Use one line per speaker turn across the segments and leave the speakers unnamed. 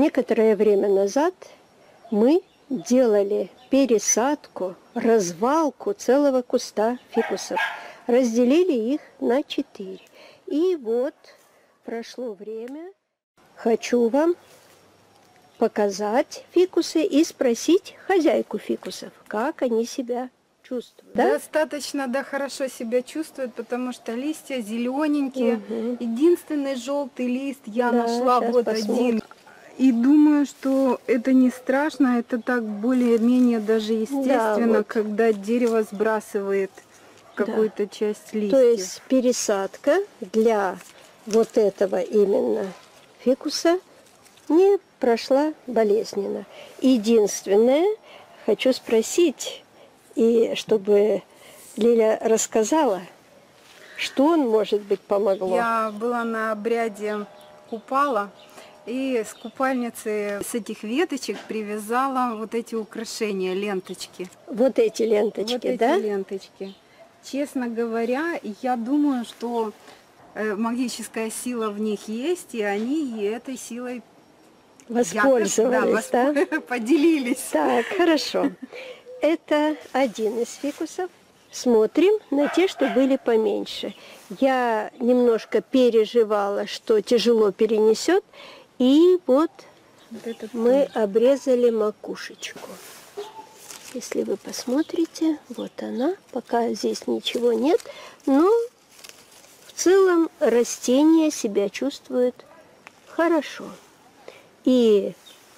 Некоторое время назад мы делали пересадку, развалку целого куста фикусов. Разделили их на 4. И вот прошло время. Хочу вам показать фикусы и спросить хозяйку фикусов, как они себя чувствуют. Да?
Достаточно, да, хорошо себя чувствуют, потому что листья зелененькие. Угу. Единственный желтый лист я нашла вот один. И думаю, что это не страшно, это так более-менее даже естественно, вот. Когда дерево сбрасывает какую-то часть листьев.
То есть пересадка для вот этого именно фикуса не прошла болезненно. Единственное, хочу спросить, и чтобы Лиля рассказала, что он, может быть, помогло.
Я была на обряде купала, и с купальницы с этих веточек привязала вот эти украшения, ленточки.
Вот эти ленточки,
вот
да?
Эти ленточки. Честно говоря, я думаю, что магическая сила в них есть, и они этой силой
воспользовались, да?
Поделились.
Так, хорошо. Это один из фикусов. Смотрим на те, что были поменьше. Я немножко переживала, что тяжело перенесет. И вот мы обрезали макушечку. Если вы посмотрите, вот она. Пока здесь ничего нет. Но в целом растение себя чувствует хорошо. И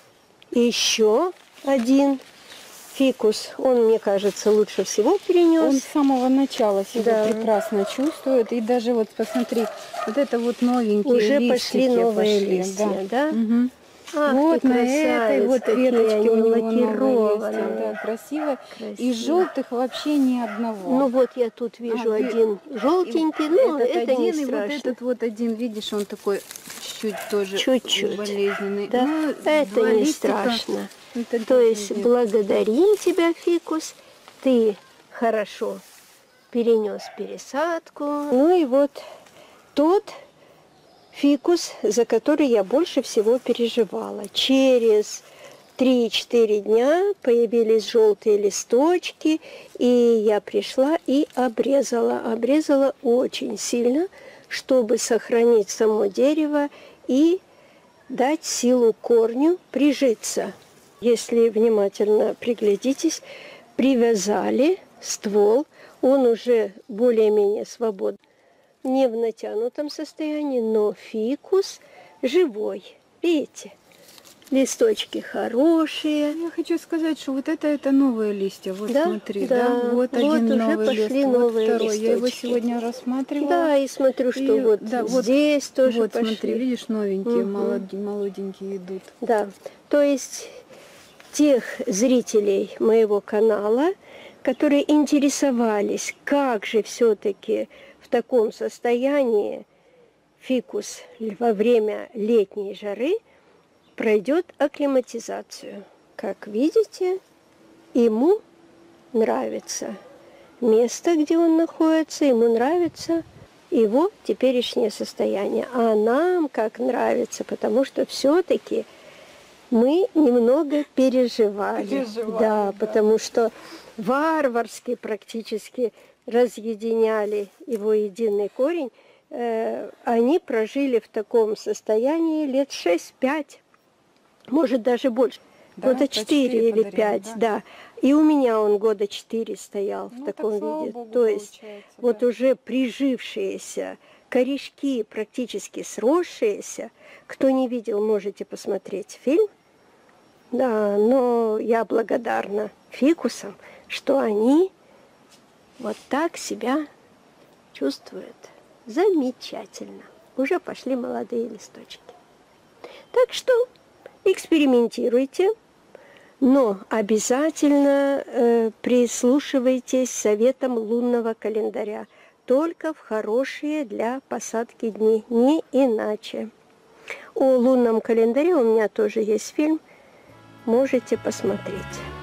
еще один фикус, он, мне кажется, лучше всего перенес.
Он с самого начала себя прекрасно чувствует. И даже вот посмотри, вот это вот новенькие
уже
листики
пошли новые листья, да?
Угу.
Ах,
вот на этой вот веточке у него
лакированные.
Да, красиво. И желтых вообще ни одного.
Ну вот я тут вижу один желтенький, но это
один,
не
страшно.
страшно.
И вот этот вот один, видишь, он такой чуть тоже болезненный.
Да? Ну, это не страшно. То есть благодарим тебя, фикус, ты хорошо перенес пересадку. Ну и вот тот фикус, за который я больше всего переживала. Через 3-4 дня появились желтые листочки, и я пришла и обрезала. Обрезала очень сильно, чтобы сохранить само дерево и дать силу корню прижиться. Если внимательно приглядитесь, привязали ствол, он уже более-менее свободен. Не в натянутом состоянии, но фикус живой. Видите? Листочки хорошие.
Я хочу сказать, что вот это новые листья. Вот
да?
смотри,
да.
Вот один
уже
новый
пошли
лист,
новые
вот второй.
листочки.
Я его сегодня рассматривала.
Да, и смотрю, что вот здесь тоже
вот,
пошли.
Смотри, видишь, новенькие, молоденькие идут.
Да, то есть тех зрителей моего канала, которые интересовались, как же все-таки в таком состоянии фикус во время летней жары пройдет акклиматизацию. Как видите, ему нравится место, где он находится, ему нравится его теперешнее состояние. А нам как нравится, потому что все-таки мы немного переживали. Да, потому что варварски практически разъединяли его единый корень. Они прожили в таком состоянии лет 6-5, может даже больше. Да, года 4 или 5, да. И у меня он года 4 стоял в таком виде.
Богу,
то есть вот уже прижившиеся корешки, практически сросшиеся. Кто не видел, можете посмотреть фильм. Да, но я благодарна фикусам, что они вот так себя чувствуют. Замечательно. Уже пошли молодые листочки. Так что экспериментируйте, но обязательно прислушивайтесь к советам лунного календаря. Только в хорошие для посадки дни, не иначе. О лунном календаре у меня тоже есть фильм. Можете посмотреть.